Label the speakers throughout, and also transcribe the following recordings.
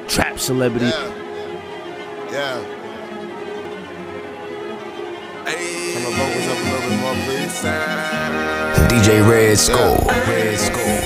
Speaker 1: trap celebrity.
Speaker 2: Yeah. Hey. Turn my vocals up a little bit more, please.
Speaker 3: DJ Red Skull.
Speaker 2: Red Skull.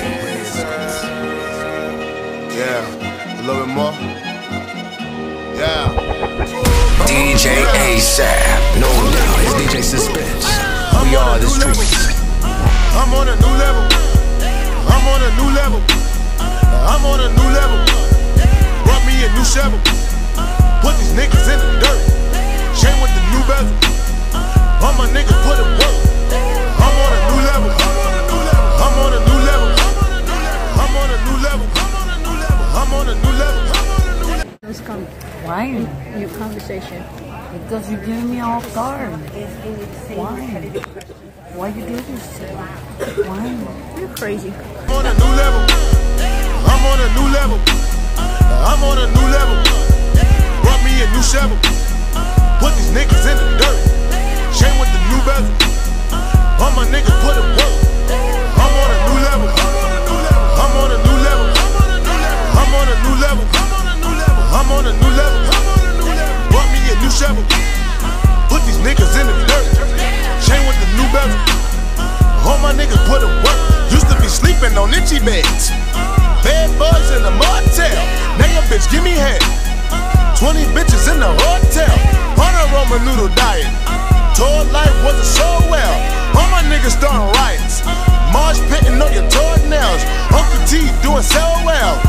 Speaker 2: Yeah. A little bit more. Yeah.
Speaker 3: DJ ASAP. No doubt. It's DJ Suspense. We are the streets.
Speaker 2: I'm on a new level. I'm on a new level. I'm on a new level. Brought me a new shovel. Put these niggas in the dirt. Chain with the new bezel. All my niggas put in work. I'm on a new level. I'm on a new level. I'm on a new level. I'm on a new level.
Speaker 4: Let's come. Why? Your conversation. Because you're getting me off guard. Why? Why you do this? Why? You're crazy.
Speaker 2: I'm on a new level. I'm on a new level. I'm on a new level. Brought me a new shovel. Put these niggas in the dirt. Chain with the new bezel. All my niggas put in work. I'm on a new level. I'm on a new level. I'm on a new level. I'm on a new level. Brought me a new shovel. Put these niggas in the dirt. Chain with the new bezel. All my niggas put in work. Used to be sleeping on itchy beds. Bed bugs in the motel. Now your bitch give me head. 20 bitches in the hotel. On a Roman noodle diet. Told life wasn't so well. All my niggas starting riots. Marsh pitting on your toenails. Uncle T doing so well.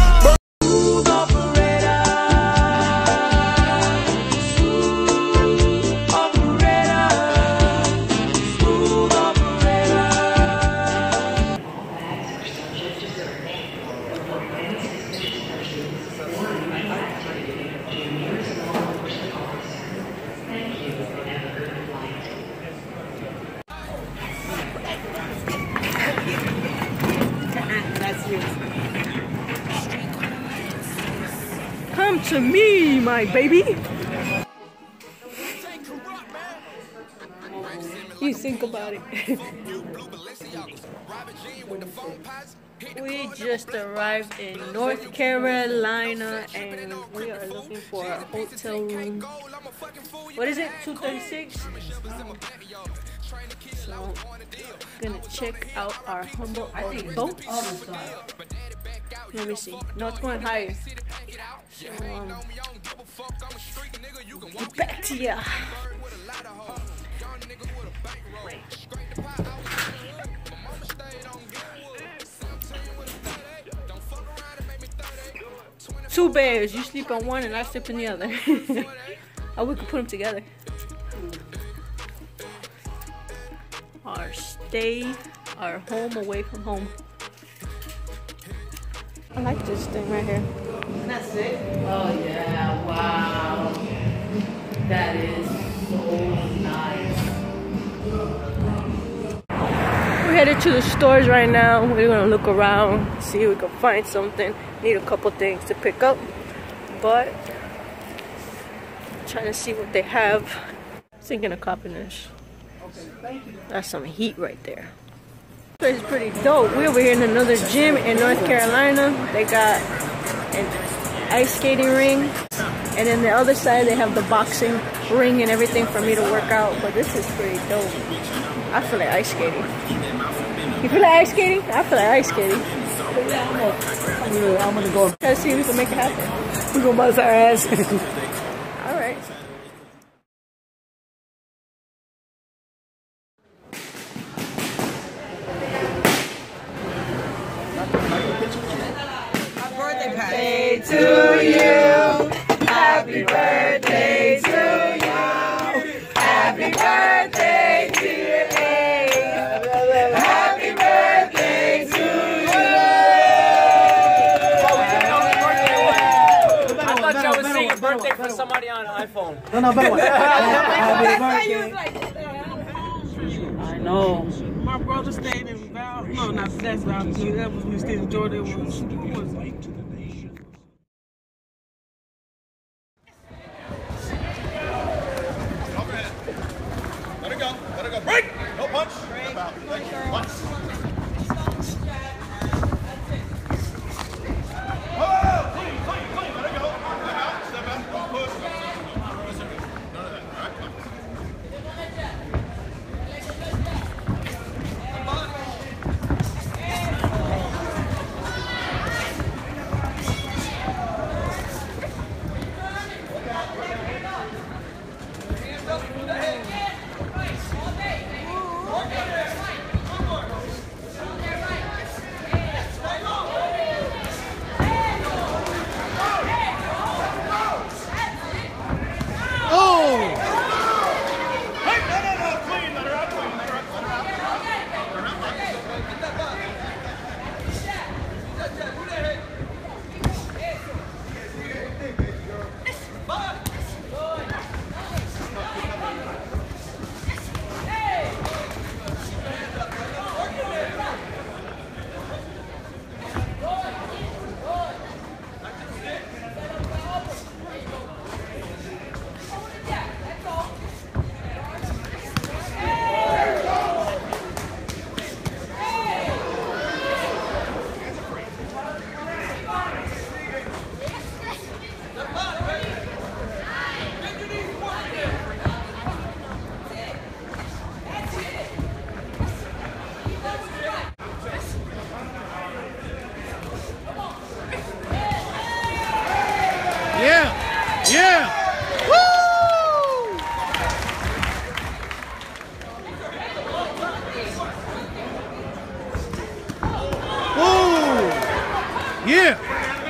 Speaker 4: Come to me, my baby. You think about it. We just arrived in North Carolina and we are looking for a hotel room. What is it? 236? So, gonna check out our Humboldt boat. Let me see. No, it's going higher. So, get back to ya. Two bears. You sleep on one and I sleep on the other. Oh, we could put them together. Our home away from home. I like this thing right here.
Speaker 5: That's it. Oh yeah, wow. That is so nice.
Speaker 4: We're headed to the stores right now. We're gonna look around, see if we can find something. Need a couple things to pick up, but trying to see what they have. Thinking of copying this. That's some heat right there. This is pretty dope. We're over here in another gym in North Carolina. They got an ice skating ring, and then the other side they have the boxing ring and everything for me to work out. But this is pretty dope. I feel like ice skating. You feel like ice skating? I feel like ice skating. I'm gonna go. Try to see if we can make it happen. We're gonna bust our ass. All right.
Speaker 5: Birthday to you. Happy birthday to you. Happy birthday, dear A. Happy birthday to you.
Speaker 6: I thought y'all was singing birthday for somebody on an iPhone.
Speaker 5: No, better one.
Speaker 6: I know.
Speaker 7: My brother stayed in Val. No, not that's Val. That was when we stayed in Georgia. It was
Speaker 2: Let it go. Break! No punch. Punch. Whoa! Clean. Let it go.
Speaker 1: Yeah. Yeah. Woo! Woo! Yeah.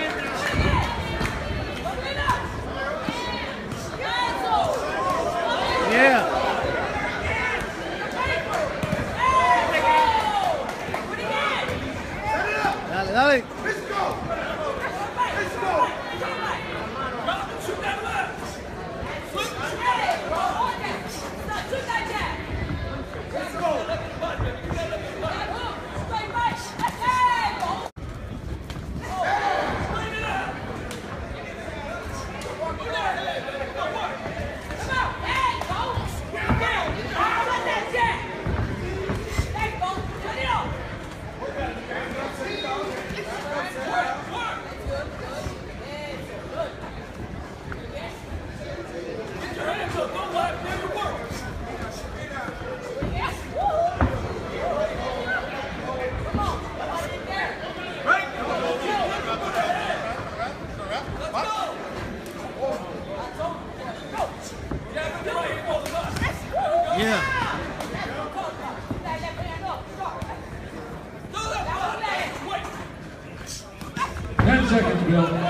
Speaker 1: Yeah. Dale, dale. Yeah.
Speaker 8: 10 seconds, Bill.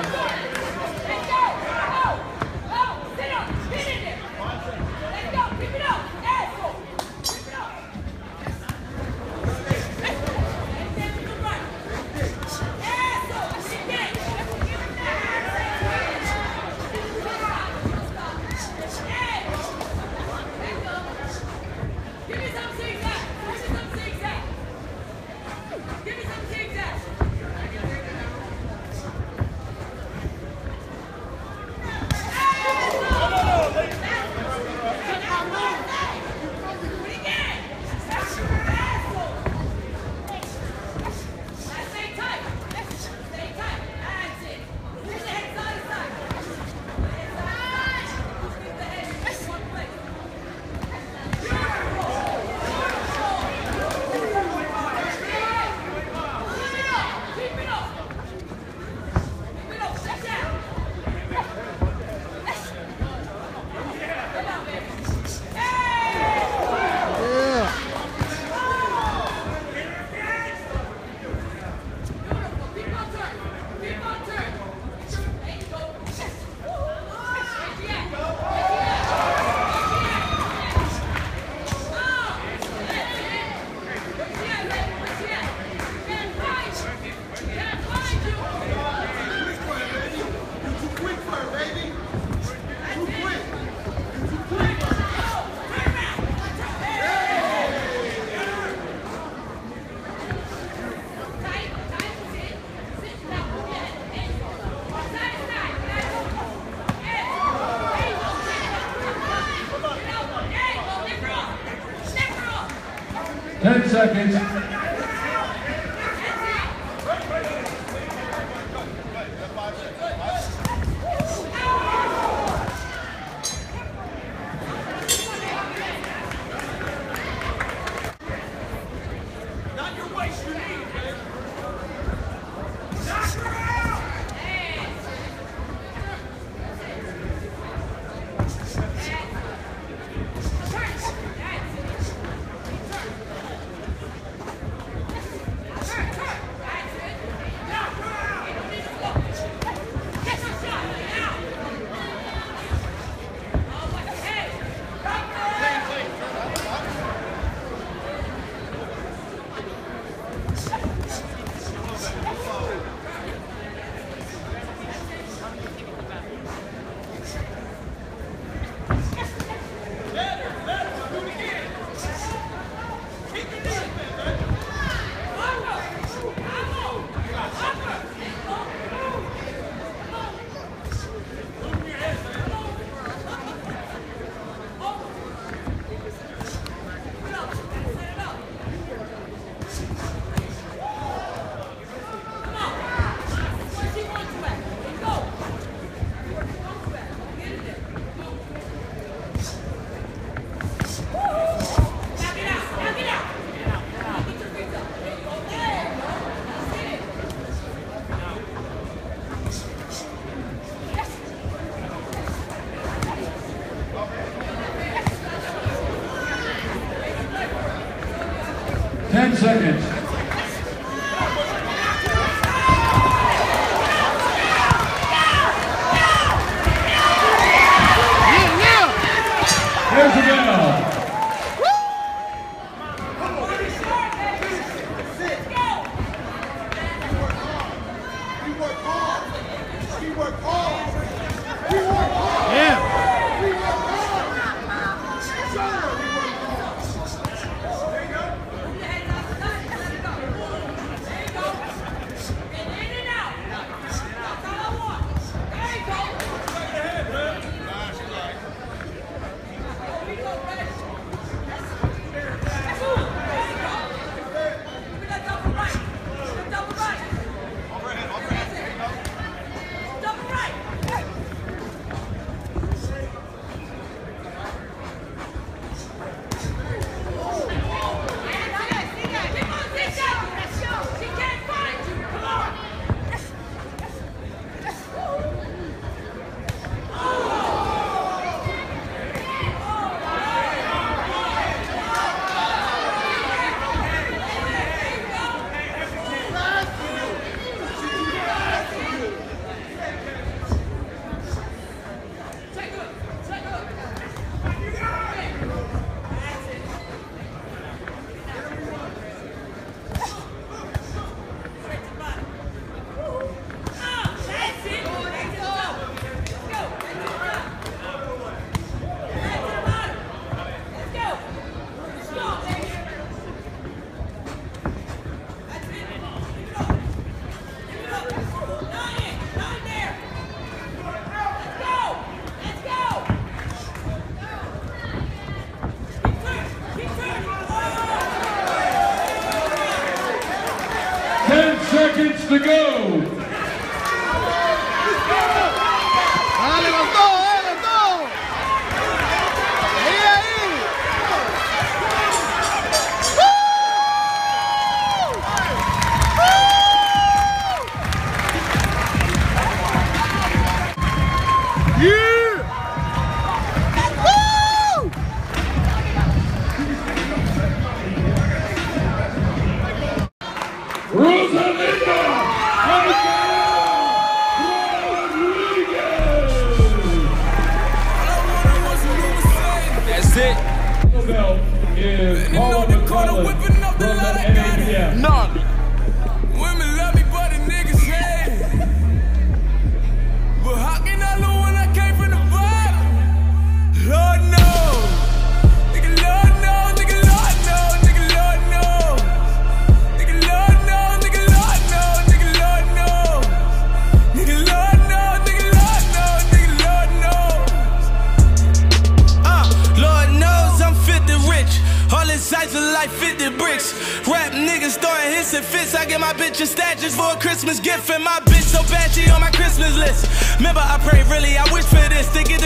Speaker 8: Seconds. seconds. Here's the bell. Seconds to go.
Speaker 1: Dale con todo, con todo. Ahí, ahí. Yeah.
Speaker 8: Rosalinda
Speaker 6: That's it.
Speaker 8: The belt is Paula McClellan from the NABF.
Speaker 2: Gnarly. Women love me, but the niggas hate it. But how can I know when I came from the bottom? Lord knows. Nigga, Lord knows. Nigga, Lord knows. Nigga, Lord knows. Nigga, Lord knows. Nigga, Lord knows. Nigga, Lord knows. Nigga, Lord knows. Nigga, Lord knows. Nigga, Lord knows.
Speaker 9: Lord knows I'm 50 rich. All his sights are like 50 bricks. Rap niggas throwing hits and fits. I get my bitch a statues for a Christmas gift. And my bitch so bad she on my Christmas list. Remember I prayed really, I wish for this. To get